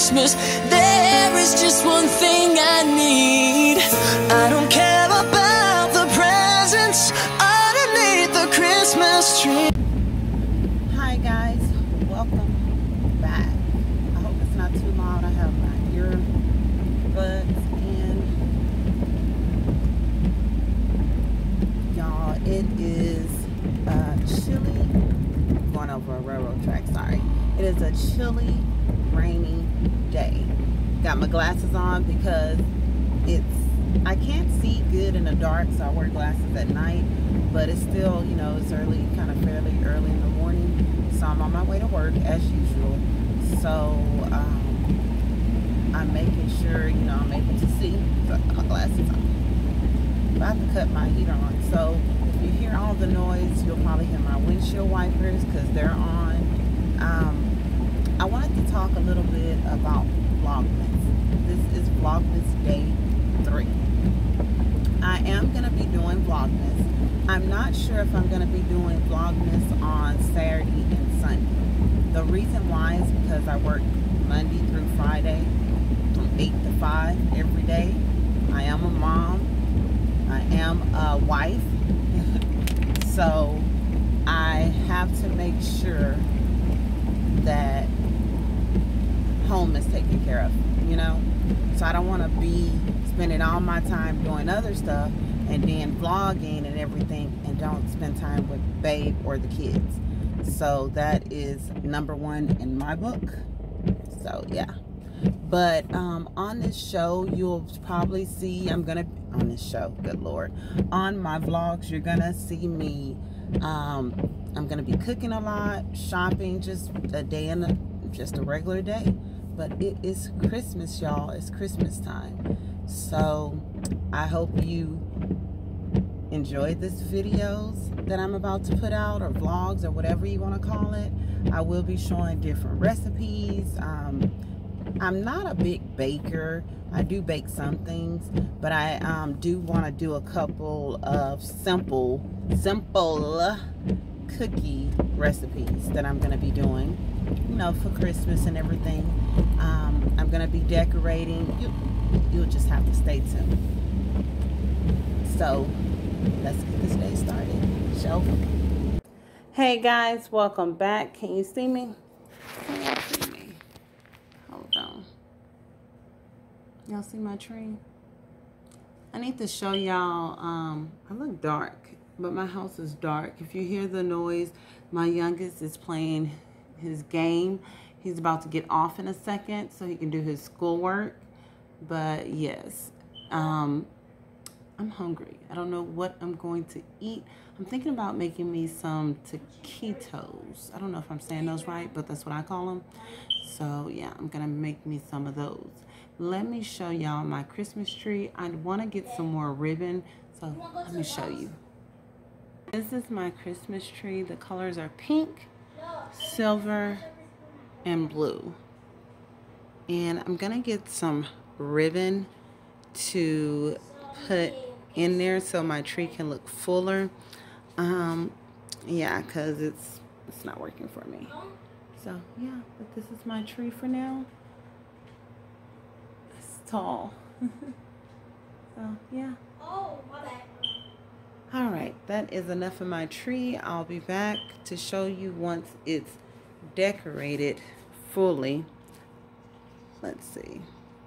Christmas. There is just one thing I need. I don't care about the presents underneath the Christmas tree. Hi guys, welcome back. I hope it's not too loud. I have my earbuds in. Y'all, it is chilly. Going over a railroad track, sorry. It is a chilly, rainy day. Got my glasses on because I can't see good in the dark, so I wear glasses at night, but it's still, you know, it's early, kind of fairly early in the morning, so I'm on my way to work as usual. So I'm making sure, you know, I'm able to see. So I got my glasses on. I have to cut my heater on, so if you hear all the noise, you'll probably hear my windshield wipers because they're on. I wanted to talk a little bit about Vlogmas. This is Vlogmas Day 3. I am going to be doing Vlogmas. I'm not sure if I'm going to be doing Vlogmas on Saturday and Sunday. The reason why is because I work Monday through Friday from 8 to 5 every day. I am a mom. I am a wife. So I have to make sure that home is taken care of, you know. So I don't want to be spending all my time doing other stuff and then vlogging and everything and don't spend time with babe or the kids. So that is #1 in my book. So yeah. But on this show, you'll probably see, on this show, good Lord, on my vlogs, you're gonna see me, I'm gonna be cooking a lot, shopping, just a day just a regular day. But it is Christmas, y'all. It's Christmas time. So I hope you enjoyed this videos that I'm about to put out, or vlogs, or whatever you want to call it. I will be showing different recipes. I'm not a big baker. I do bake some things, but I do want to do a couple of simple cookie recipes that I'm going to be doing, you know, for Christmas and everything. I'm going to be decorating. You'll just have to stay tuned. So let's get this day started, shall we? Hey guys, welcome back. Can you see me? Can y'all see me? Hold on. Y'all see my tree? I need to show y'all, I look dark, but my house is dark. If you hear the noise, my youngest is playing his game. He's about to get off in a second so he can do his schoolwork. But yes, I'm hungry. I don't know what I'm going to eat. I'm thinking about making me some taquitos. I don't know if I'm saying those right, but that's what I call them. So yeah, I'm gonna make me some of those. Let me show y'all my Christmas tree. I want to get some more ribbon, so let me show you. This is my Christmas tree. The colors are pink, silver, and blue. And I'm gonna get some ribbon to put in there so my tree can look fuller. Yeah, because it's not working for me. So yeah, but this is my tree for now. It's tall. So yeah. Oh, my bad. All right, that is enough of my tree. I'll be back to show you once it's decorated fully. Let's see.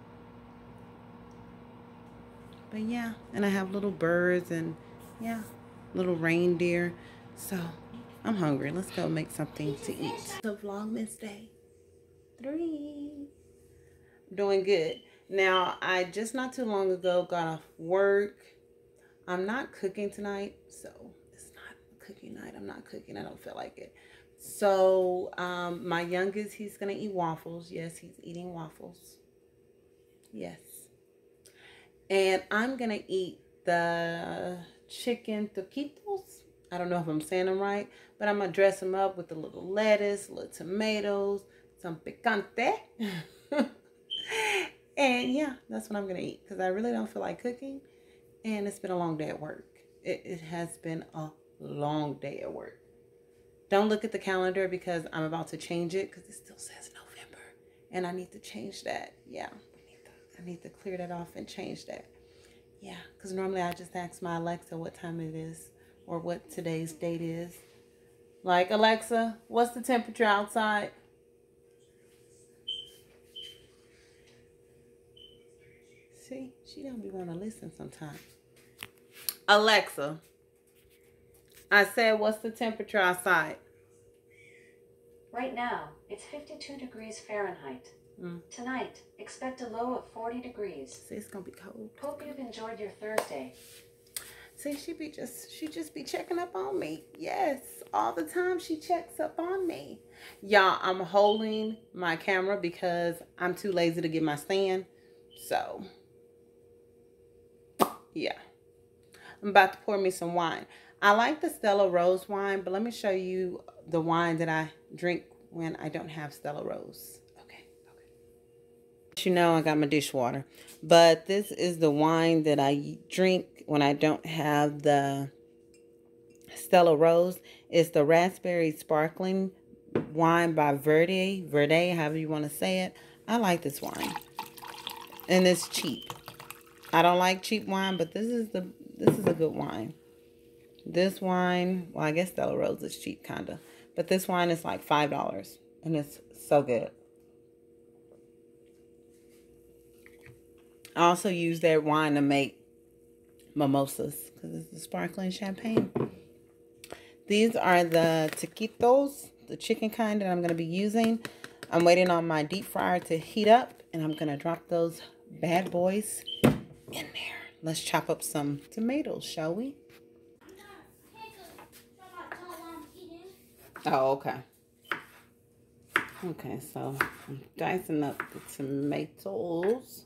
But yeah, and I have little birds and yeah, little reindeer. So I'm hungry. Let's go make something to eat. The Vlogmas Day 3. Doing good. Now, I just not too long ago got off work. I'm not cooking tonight, so it's not cooking night. I'm not cooking. I don't feel like it. So my youngest, he's gonna eat waffles. Yes, he's eating waffles. Yes. And I'm gonna eat the chicken taquitos. I don't know if I'm saying them right, but I'm gonna dress them up with a little lettuce, little tomatoes, some picante. And yeah, that's what I'm gonna eat because I really don't feel like cooking. And it's been a long day at work. It has been a long day at work. Don't look at the calendar because I'm about to change it because it still says November. And I need to change that. Yeah, I need to clear that off and change that. Yeah, because normally I just ask my Alexa what time it is or what today's date is. Like, Alexa, what's the temperature outside? See, she don't be want to listen sometimes. Alexa, I said, what's the temperature outside? Right now, it's 52 degrees Fahrenheit. Tonight, expect a low of 40 degrees. See, it's gonna be cold. Hope you've enjoyed your Thursday. See, she just be checking up on me. Yes, all the time she checks up on me. Y'all, I'm holding my camera because I'm too lazy to get my stand. So, yeah. I'm about to pour me some wine. I like the Stella Rose wine, but let me show you the wine that I drink when I don't have Stella Rose. Okay. You know, I got my dishwater. But this is the wine that I drink when I don't have the Stella Rose. It's the raspberry sparkling wine by Verde, however you want to say it. I like this wine. And it's cheap. I don't like cheap wine, but this is a good wine. This wine, well, I guess Stella Rose is cheap, kind of. But this wine is like $5. And it's so good. I also use that wine to make mimosas because it's the sparkling champagne. These are the taquitos, the chicken kind that I'm going to be using. I'm waiting on my deep fryer to heat up, and I'm going to drop those bad boys in there. Let's chop up some tomatoes, shall we? Oh, okay. Okay, so I'm dicing up the tomatoes.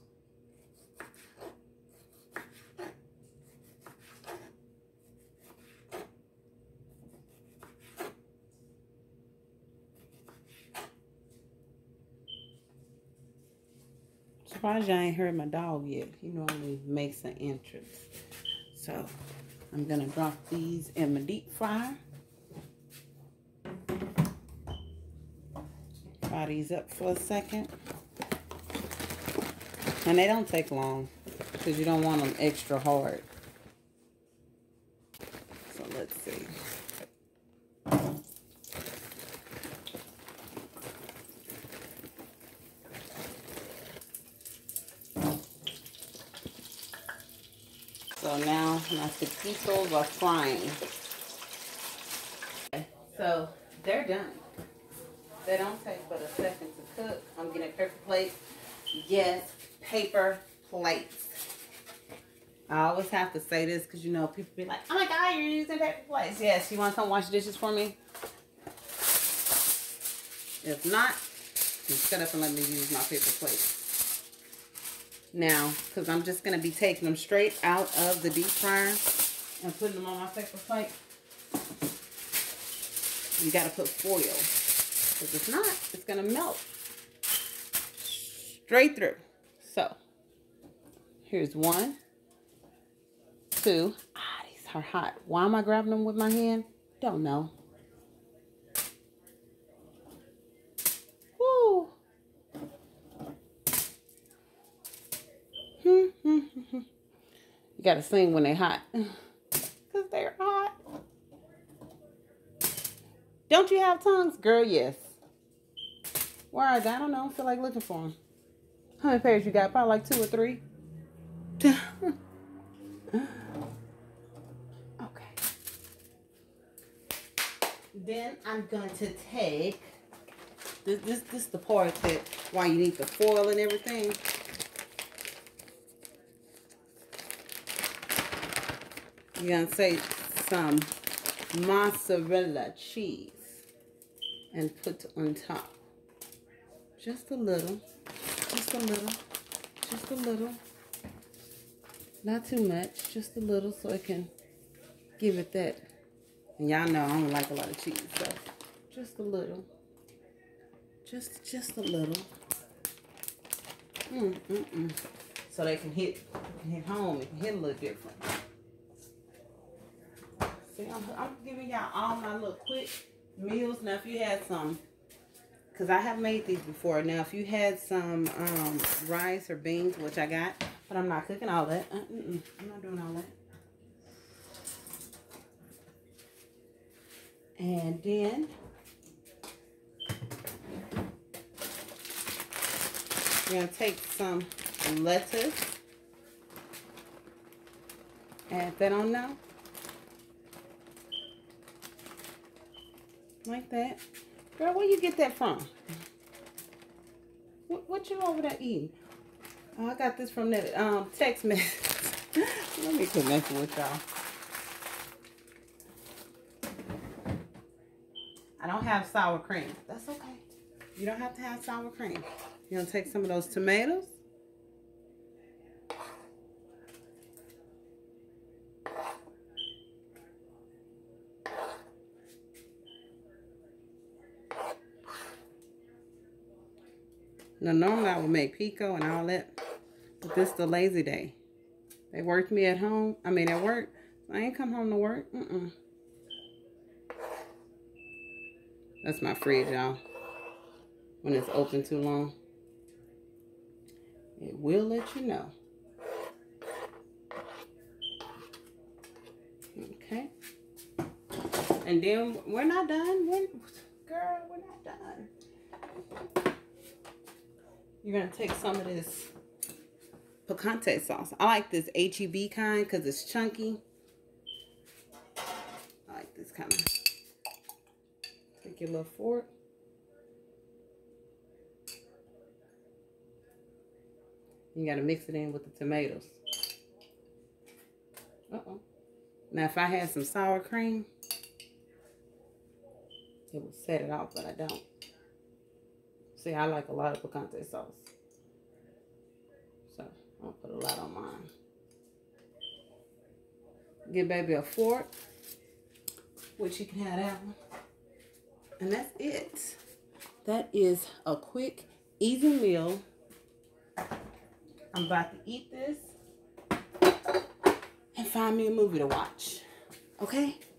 Surprised y'all ain't heard my dog yet. He normally makes an entrance. So I'm gonna drop these in my deep fryer. Fry these up for a second. And they don't take long because you don't want them extra hard. So let's see. So now my taquitos are frying. Okay, so they're done. They don't take but a second to cook. I'm getting paper plates. Yes, paper plates. I always have to say this because, you know, people be like, oh my God, you're using paper plates. Yes, you want to come wash dishes for me? If not, then shut up and let me use my paper plates. Now, because I'm just going to be taking them straight out of the deep fryer and putting them on my paper plate. You got to put foil. Because if not, it's going to melt straight through. So, here's 1, 2. These are hot. Why am I grabbing them with my hand? Don't know. Woo. You got to sing when they're hot. Because they're hot. Don't you have tongues? Girl, yes. Where are they? I don't know. I don't feel like looking for them. How many pairs you got? Probably like 2 or 3. Okay. Then I'm going to take this is the part that why you need the foil and everything. You're going to take some mozzarella cheese and put on top. Just a little. Just a little. Just a little. Not too much. Just a little so it can give it that. And y'all know I don't like a lot of cheese, so just a little. Just a little. So they can hit home. It can hit a little different. See, I'm giving y'all all my little quick meals. Now, if you had some because I have made these before. Now, if you had some rice or beans, which I got, but I'm not cooking all that. I'm not doing all that. And then we're going to take some lettuce. Add that on now. Like that. Girl, where you get that from? What you over there eating? Oh, I got this from that text message. Let me quit messing with y'all. I don't have sour cream. That's okay. You don't have to have sour cream. You're going to take some of those tomatoes. Now, normally I would make pico and all that, but this is the lazy day. They worked me at home. I mean, at work. I ain't come home to work. That's my fridge, y'all. When it's open too long, it will let you know. Okay. And then we're not done. Girl, we're not done. You're going to take some of this picante sauce. I like this HEB kind because it's chunky. I like this kind of. Take your little fork. You got to mix it in with the tomatoes. Now, if I had some sour cream, it would set it off, but I don't. See, I like a lot of picante sauce. So, I'll put a lot on mine. Give baby a fork, which you can have that one. And that's it. That is a quick, easy meal. I'm about to eat this and find me a movie to watch. Okay?